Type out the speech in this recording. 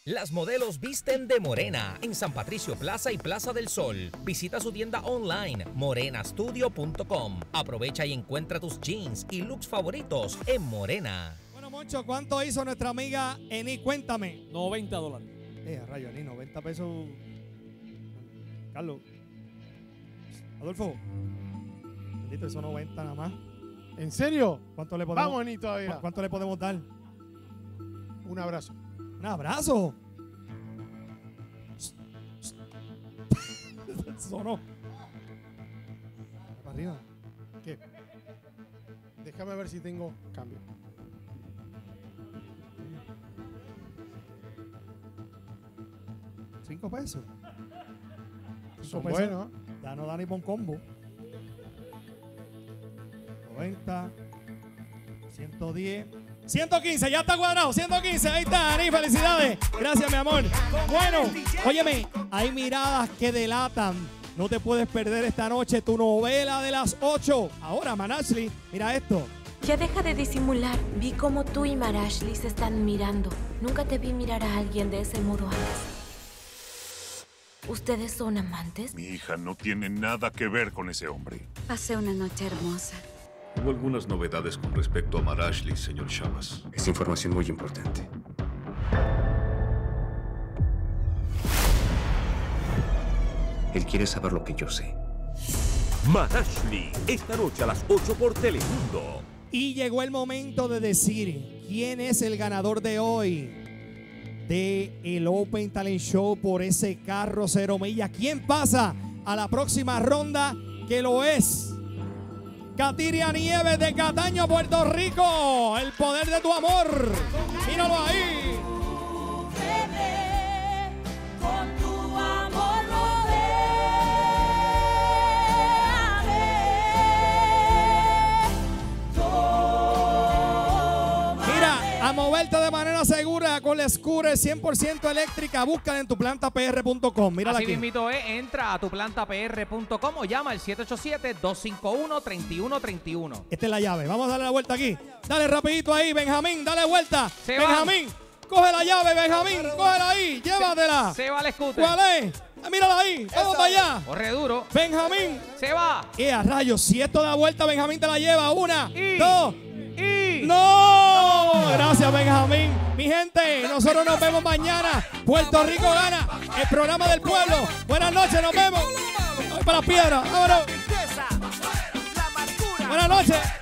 Las modelos visten de morena en San Patricio Plaza y Plaza del Sol. Visita su tienda online morenastudio.com. Aprovecha y encuentra tus jeans y looks favoritos en Morena. Bueno, Moncho, ¿cuánto hizo nuestra amiga Eni? Cuéntame. $90. Rayo, Eni, 90 pesos. Carlos. Adolfo. Bendito, eso 90 nada más. ¿En serio? ¿Cuánto le podemos? Vamos, Eni, todavía. ¿Cuánto le podemos dar? Un abrazo. Un abrazo. Sonó. Para arriba. ¿Qué? Déjame ver si tengo cambio. $5. Son buenos. Ya no da ni por combo. 90, 110, 115, ya está cuadrado, 115, ahí está, Ani, felicidades. Gracias, mi amor. Bueno, óyeme, hay miradas que delatan. No te puedes perder esta noche tu novela de las 8. Ahora, Manashli, mira esto. Ya deja de disimular. Vi cómo tú y Marashli se están mirando. Nunca te vi mirar a alguien de ese modo antes. ¿Ustedes son amantes? Mi hija no tiene nada que ver con ese hombre. Pasé una noche hermosa. Hubo algunas novedades con respecto a Marashli, señor Shabazz. Es información muy importante. Él quiere saber lo que yo sé. Marashli, esta noche a las 8 por Telemundo. Y llegó el momento de decir quién es el ganador de hoy de el Open Talent Show por ese carro 0 millas. ¿Quién pasa a la próxima ronda? Que lo es Katiria Nieves de Cataño, Puerto Rico. El poder de tu amor. Míralo ahí. Con tu amor Mira, a moverte de manera segura con la Scooter 100% eléctrica. Búscala en tuplantapr.com. Mírala así aquí. mismito es, entra a tuplantapr.com o llama al 787-251-3131. Esta es la llave. Vamos a darle la vuelta aquí. Dale rapidito ahí, Benjamín. Dale vuelta. Benjamín, coge la llave, Benjamín. Cógela ahí. Llévatela. Se va el scooter. ¿Cuál es? Mírala ahí. Vamos para allá. Corre duro. Benjamín. Se va. A rayos. Si esto da vuelta, Benjamín te la lleva. 1, 2. ¡No! ¡No! Gracias, Benjamín. Mi gente, nosotros nos vemos mañana. Puerto Rico gana. El programa del pueblo. Buenas noches, nos vemos. Voy para la piedra. Vámonos. Buenas noches.